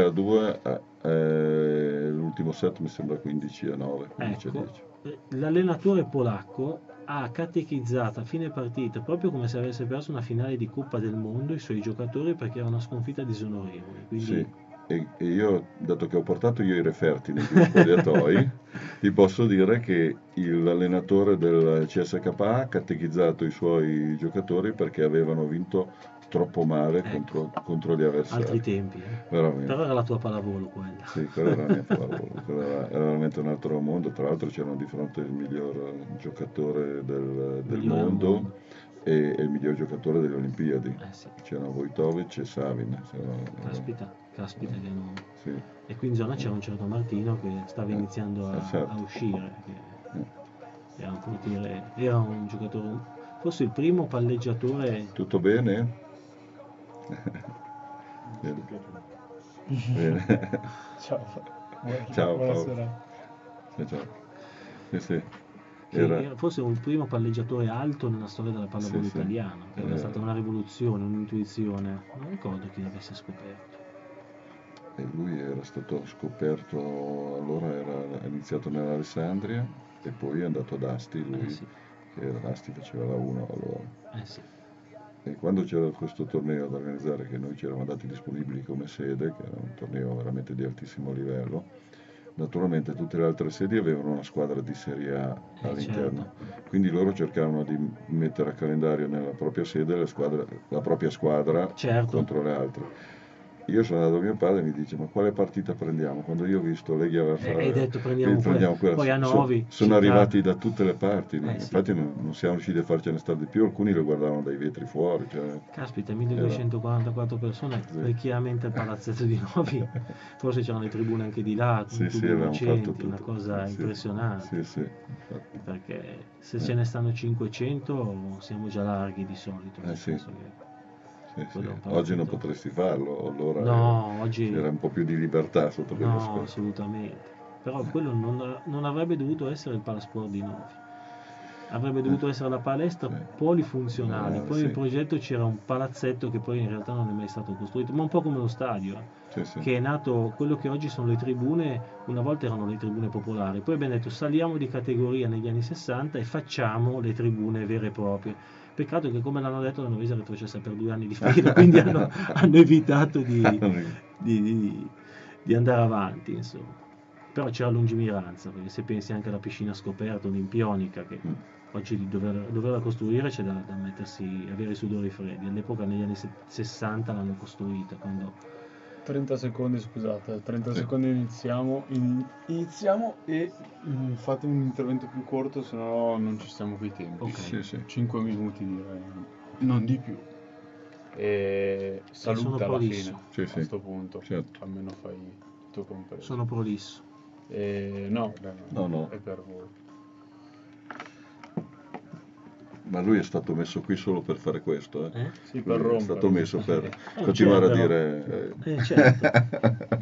3-2, l'ultimo set mi sembra 15-9, 15-10. Ecco, l'allenatore polacco ha catechizzato a fine partita, proprio come se avesse perso una finale di Coppa del Mondo, i suoi giocatori, perché era una sconfitta disonorevole. Quindi... Sì, e io, dato che ho portato io i referti nei due spogliatoi, ti posso dire che l'allenatore del CSKA ha catechizzato i suoi giocatori perché avevano vinto troppo male contro gli avversari. Altri tempi, Veramente. Però era la tua pallavolo quella. Sì, quello era la mia pallavolo, quello era veramente un altro mondo. Tra l'altro c'erano di fronte il miglior giocatore del mondo e il miglior giocatore delle Olimpiadi. Sì. C'erano Vojtovic e Savin. Caspita che nome. Sì. E qui in zona c'era un certo Martino che stava iniziando a uscire. Era un portiere, era un giocatore, forse il primo palleggiatore. Tutto bene? Bene. Ciao. Ciao Buonasera. Paolo. Ciao. Sì. Era forse un primo palleggiatore alto nella storia della pallavolo italiana, che era stata una rivoluzione, un'intuizione. Non ricordo chi l'avesse scoperto. E lui era stato scoperto, allora era iniziato nell'Alessandria e poi è andato ad Asti, lui che era Asti, faceva la 1 allora. E quando c'era questo torneo da organizzare, che noi ci eravamo andati disponibili come sede, che era un torneo veramente di altissimo livello, naturalmente tutte le altre sedi avevano una squadra di Serie A all'interno, quindi loro cercavano di mettere a calendario nella propria sede la propria squadra contro le altre. Io sono andato a mio padre e mi dice: ma quale partita prendiamo? Quando io ho visto Legia Varsavia, hai detto prendiamo quella. Poi a Novi sono arrivati da tutte le parti, infatti non siamo riusciti a farcene stare di più, alcuni lo guardavano dai vetri fuori. Caspita, 1244 persone, chiaramente il palazzetto di Novi, forse c'erano le tribune anche di là, con tutti i docenti, una cosa impressionante. Perché se ce ne stanno 500 siamo già larghi di solito. Oggi non potresti farlo, allora oggi era un po' più di libertà sotto quell'aspetto. No, assolutamente. Però quello non avrebbe dovuto essere il Palasport di Novi. Avrebbe dovuto essere la palestra polifunzionale. Poi nel progetto c'era un palazzetto che poi in realtà non è mai stato costruito, ma un po' come lo stadio, che è nato, quello che oggi sono le tribune, una volta erano le tribune popolari, poi abbiamo detto saliamo di categoria negli anni 60 e facciamo le tribune vere e proprie. Peccato che, come l'hanno detto, la Novese è retrocessa per 2 anni di fila, quindi hanno evitato di andare avanti, insomma. Però c'era lungimiranza, perché se pensi anche alla piscina scoperta olimpionica, che oggi doverla costruire c'è da mettersi, avere i sudori freddi. All'epoca, negli anni 60, l'hanno costruita. 30 secondi, scusate, 30 secondi iniziamo e fate un intervento più corto, se no non ci stiamo coi tempi. 5 minuti direi, non di più. E saluta alla fine, a questo punto, almeno fai il tuo compreso. Sono prolisso. No, è per voi. Ma lui è stato messo qui solo per fare questo, Sì, per rompere. È stato messo per continuare a dire... certo.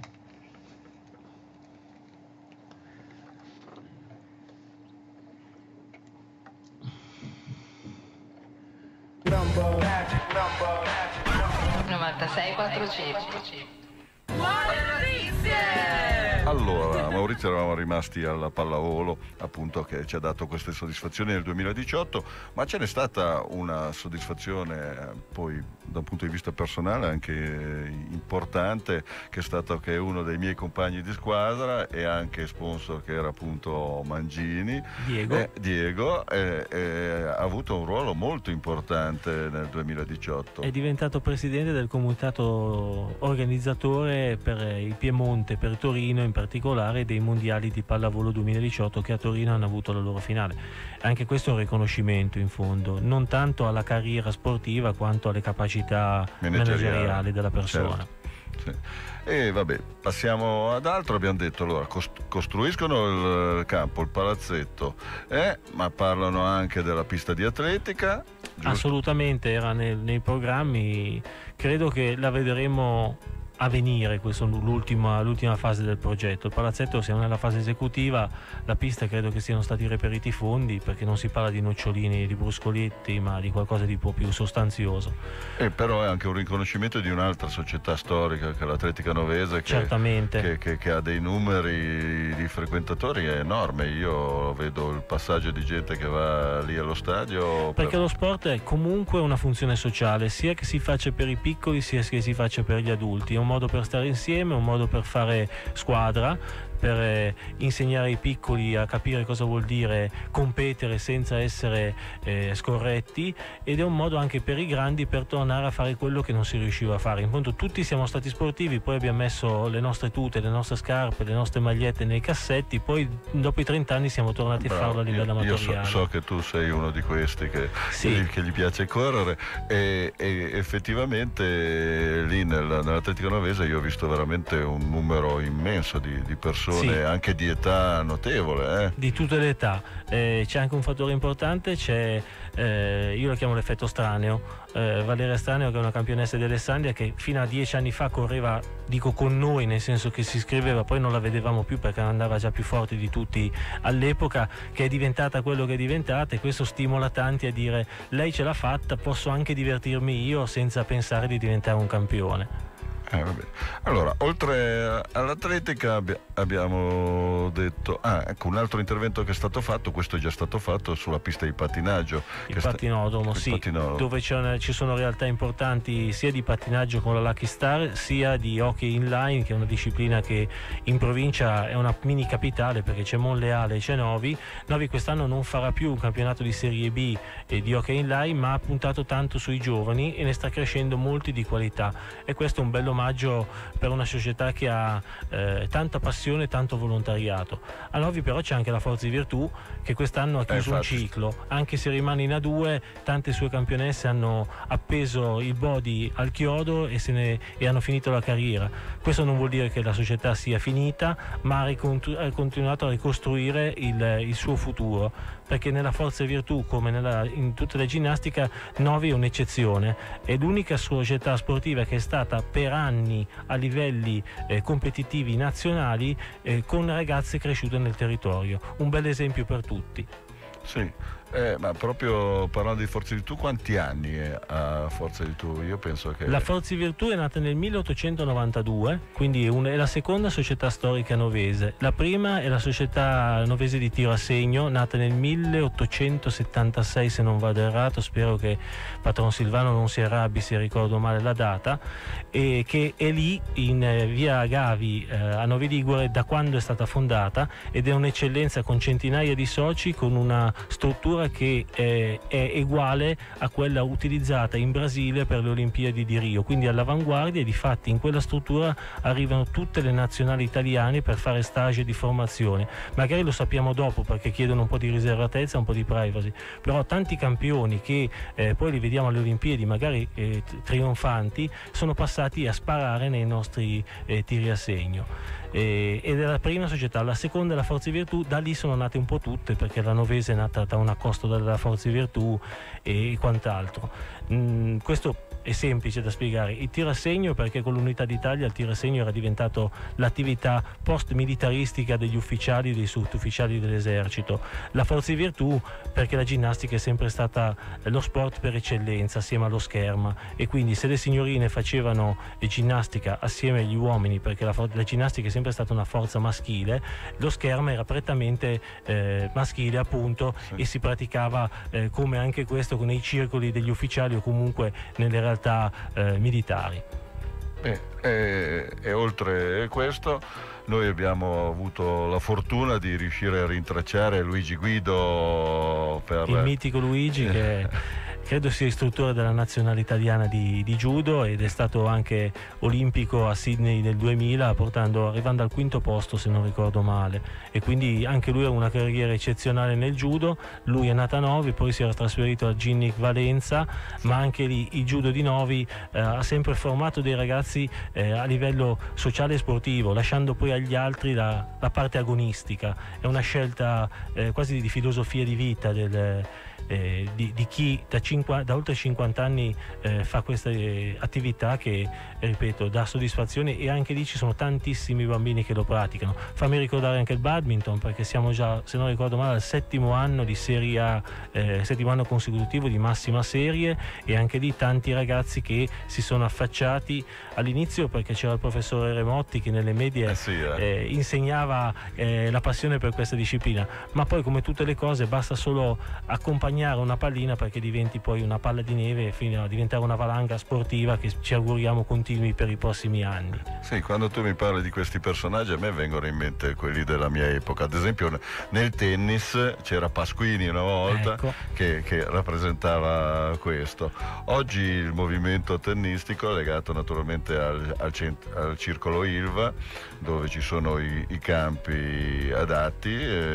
Allora, Maurizio, eravamo rimasti alla pallavolo, appunto, che ci ha dato queste soddisfazioni nel 2018, ma ce n'è stata una soddisfazione poi da un punto di vista personale anche importante, che è stato che uno dei miei compagni di squadra e anche sponsor, che era appunto Mangini, Diego ha avuto un ruolo molto importante nel 2018. È diventato presidente del comitato organizzatore per il Piemonte, per Torino in particolare, dei mondiali di pallavolo 2018 che a Torino hanno avuto la loro finale. Anche questo è un riconoscimento, in fondo, non tanto alla carriera sportiva quanto alle capacità manageriali della persona. E vabbè, passiamo ad altro. Abbiamo detto, allora, costruiscono il campo, il palazzetto, ma parlano anche della pista di atletica, giusto? Assolutamente, era nei programmi. Credo che la vedremo a venire, questa è l'ultima fase del progetto. Il palazzetto siamo nella fase esecutiva, la pista credo che siano stati reperiti i fondi, perché non si parla di nocciolini, di bruscoletti, ma di qualcosa di un po' più sostanzioso. Però è anche un riconoscimento di un'altra società storica, che è l'Atletica Novese, certamente, che ha dei numeri di frequentatori enorme. Io vedo il passaggio di gente che va lì allo stadio. Perché lo sport è comunque una funzione sociale, sia che si faccia per i piccoli sia che si faccia per gli adulti. È un modo per stare insieme, un modo per fare squadra, per insegnare ai piccoli a capire cosa vuol dire competere senza essere scorretti, ed è un modo anche per i grandi per tornare a fare quello che non si riusciva a fare. In fondo tutti siamo stati sportivi, poi abbiamo messo le nostre tute, le nostre scarpe, le nostre magliette nei cassetti, poi dopo i 30 anni siamo tornati a farlo a livello amatoriale. Io so che tu sei uno di questi che gli piace correre, e effettivamente lì nell'Atletica Novese io ho visto veramente un numero immenso di persone, anche di età notevole. Di tutte le età. C'è anche un fattore importante, io lo chiamo l'effetto Straneo. Valeria Straneo, che è una campionessa di Alessandria, che fino a 10 anni fa correva, dico con noi, nel senso che si iscriveva, poi non la vedevamo più perché andava già più forte di tutti all'epoca, che è diventata quello che è diventata, e questo stimola tanti a dire: lei ce l'ha fatta, posso anche divertirmi io senza pensare di diventare un campione. Vabbè. Allora, oltre all'atletica abbiamo detto, ecco, un altro intervento che è stato fatto, questo è già stato fatto, sulla pista di pattinaggio. Il pattinodromo, dove ci sono realtà importanti sia di pattinaggio con la Lucky Star, sia di hockey inline, che è una disciplina che in provincia è una mini capitale, perché c'è Monleale e c'è Novi. Novi quest'anno non farà più un campionato di Serie B di hockey inline, ma ha puntato tanto sui giovani e ne sta crescendo molti di qualità, e questo è un bello omaggio per una società che ha tanta passione e tanto volontariato. A Novi però c'è anche la Forza di Virtù, che quest'anno ha chiuso un ciclo, anche se rimane in A2. Tante sue campionesse hanno appeso il body al chiodo e hanno finito la carriera. Questo non vuol dire che la società sia finita, ma ha continuato a ricostruire il suo futuro, perché nella Forza di Virtù, come in tutte le ginnastiche, Novi è un'eccezione. È l'unica società sportiva che è stata per anni a livelli competitivi nazionali, con ragazze cresciute nel territorio. Un bel esempio per tutti. Sì, ma proprio parlando di Forza di Virtù, quanti anni è a Forza di Virtù? Io penso che... La Forza di Virtù è nata nel 1892, quindi è la seconda società storica novese. La prima è la società novese di tiro a segno, nata nel 1876, se non vado errato, spero che Patron Silvano non si arrabbi se ricordo male la data, e che è lì in via Gavi a Novi Ligure da quando è stata fondata, ed è un'eccellenza con centinaia di soci, con una struttura che è uguale a quella utilizzata in Brasile per le Olimpiadi di Rio, quindi all'avanguardia. E difatti in quella struttura arrivano tutte le nazionali italiane per fare stage di formazione. Magari lo sappiamo dopo, perché chiedono un po' di riservatezza, un po' di privacy, però tanti campioni che poi li vediamo alle Olimpiadi magari trionfanti sono passati a sparare nei nostri tiri a segno. Ed è la prima società. La seconda è la Forza di Virtù. Da lì sono nate un po' tutte, perché la Novese è nata da un accosto della Forza di Virtù e quant'altro. Questo è semplice da spiegare. Il tiro a segno, perché con l'Unità d'Italia il tiro a segno era diventato l'attività post-militaristica degli ufficiali e dei sottufficiali dell'esercito. La Forza di Virtù perché la ginnastica è sempre stata lo sport per eccellenza assieme allo scherma, e quindi se le signorine facevano ginnastica assieme agli uomini, perché la ginnastica è sempre stata una forza maschile, lo scherma era prettamente maschile, appunto, e si praticava come anche questo nei circoli degli ufficiali o comunque nelle realtà militari. E oltre questo noi abbiamo avuto la fortuna di riuscire a rintracciare Luigi Guido, il mitico Luigi, che credo sia istruttore della nazionale italiana di judo, ed è stato anche olimpico a Sydney nel 2000, arrivando al 5° posto se non ricordo male, e quindi anche lui ha una carriera eccezionale nel judo. Lui è nato a Novi, poi si era trasferito a Ginnic Valenza, ma anche lì il judo di Novi ha sempre formato dei ragazzi a livello sociale e sportivo, lasciando poi agli altri la parte agonistica. È una scelta quasi di filosofia di vita di chi da oltre 50 anni fa questa attività che, ripeto, dà soddisfazione, e anche lì ci sono tantissimi bambini che lo praticano. Fammi ricordare anche il badminton, perché siamo già, se non ricordo male, al 7° anno di Serie A, 7° anno consecutivo di massima serie, e anche lì tanti ragazzi che si sono affacciati all'inizio perché c'era il professore Remotti che nelle medie insegnava la passione per questa disciplina, ma poi, come tutte le cose, basta solo accompagnare una pallina perché diventi poi una palla di neve fino a diventare una valanga sportiva che ci auguriamo continui per i prossimi anni. Sì, quando tu mi parli di questi personaggi a me vengono in mente quelli della mia epoca. Ad esempio nel tennis c'era Pasquini una volta, ecco, che rappresentava questo. Oggi il movimento tennistico è legato naturalmente al circolo Ilva, dove ci sono i campi adatti,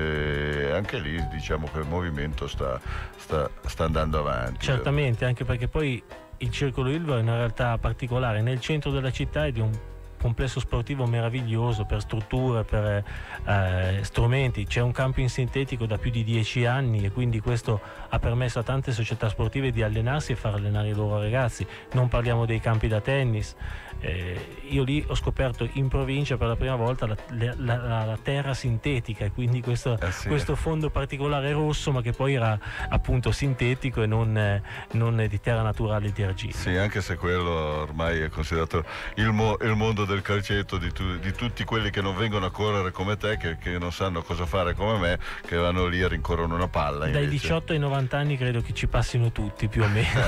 e anche lì diciamo che il movimento sta andando avanti. Certamente, anche perché poi il circolo Ilva è una realtà particolare nel centro della città, ed è un complesso sportivo meraviglioso per strutture, per strumenti. C'è un campo in sintetico da più di 10 anni, e quindi questo ha permesso a tante società sportive di allenarsi e far allenare i loro ragazzi. Non parliamo dei campi da tennis. Io lì ho scoperto in provincia per la prima volta la terra sintetica, e quindi questo fondo particolare rosso, ma che poi era appunto sintetico e non di terra naturale di argilla. Sì, anche se quello ormai è considerato il mondo del calcetto di tutti quelli che non vengono a correre come te, che non sanno cosa fare come me, che vanno lì e rincorrono una palla. Dai 18 ai 90 anni credo che ci passino tutti più o meno.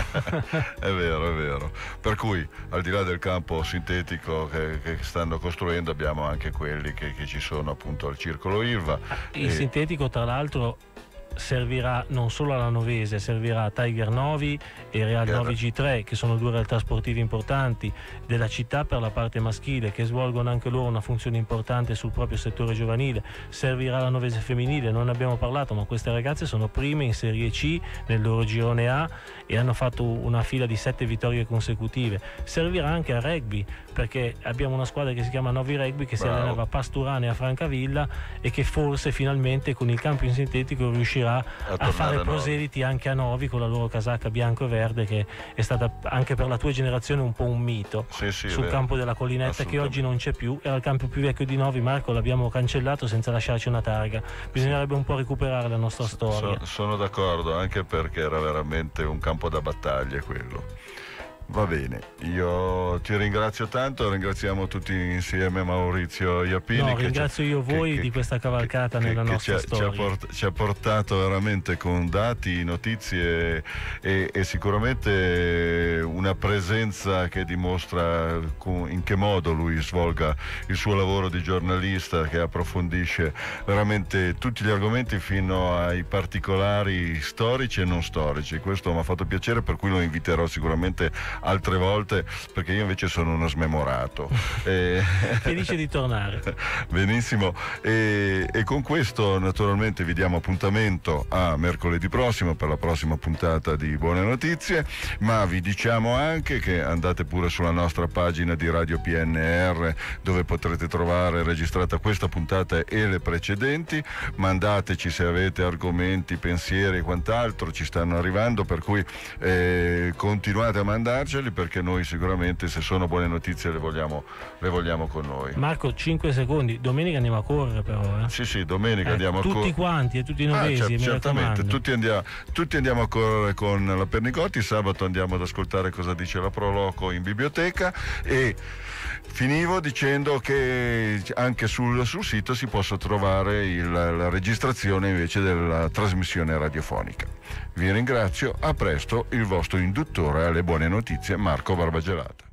È vero. Per cui, al di là del campo sintetico che stanno costruendo, abbiamo anche quelli che ci sono appunto al circolo Ilva. Il sintetico, tra l'altro, servirà non solo alla Novese, servirà a Tiger Novi e Real Novi G3, che sono due realtà sportive importanti della città per la parte maschile, che svolgono anche loro una funzione importante sul proprio settore giovanile. Servirà la Novese femminile, non ne abbiamo parlato, ma queste ragazze sono prime in Serie C nel loro girone A e hanno fatto una fila di 7 vittorie consecutive. Servirà anche al rugby, perché abbiamo una squadra che si chiama Novi Rugby, che si allenava a Pasturane e a Francavilla, e che forse finalmente con il campo in sintetico riuscirà a fare proseliti anche a Novi con la loro casacca bianco e verde, che è stata anche per la tua generazione un po' un mito sul campo della Collinetta, che oggi non c'è più. Era il campo più vecchio di Novi, Marco, l'abbiamo cancellato senza lasciarci una targa. Bisognerebbe un po' recuperare la nostra storia. Sono d'accordo, anche perché era veramente un campo da battaglia quello. Va bene, io ti ringrazio tanto, ringraziamo tutti insieme Maurizio Iapini. Ringrazio io voi di questa cavalcata nella nostra storia. Ci ha portato veramente con dati, notizie e sicuramente una presenza che dimostra in che modo lui svolga il suo lavoro di giornalista, che approfondisce veramente tutti gli argomenti fino ai particolari storici e non storici. Questo mi ha fatto piacere, per cui lo inviterò sicuramente altre volte, perché io invece sono uno smemorato. Felice di tornare. Benissimo, e con questo naturalmente vi diamo appuntamento a mercoledì prossimo per la prossima puntata di Buone Notizie, ma vi diciamo anche che andate pure sulla nostra pagina di Radio PNR, dove potrete trovare registrata questa puntata e le precedenti. Mandateci se avete argomenti, pensieri e quant'altro, ci stanno arrivando, per cui continuate a mandarceli, perché noi sicuramente, se sono buone notizie, le vogliamo con noi. Marco, 5 secondi, domenica andiamo a correre però. Sì, domenica andiamo a correre. Tutti quanti, tutti i novesi, certamente, tutti andiamo a correre con la Pernicotti. Sabato andiamo ad ascoltare cosa dice la Pro Loco in biblioteca, e finivo dicendo che anche sul sito si possa trovare la registrazione invece della trasmissione radiofonica. Vi ringrazio, a presto, il vostro induttore alle buone notizie, Marco Barbagelata.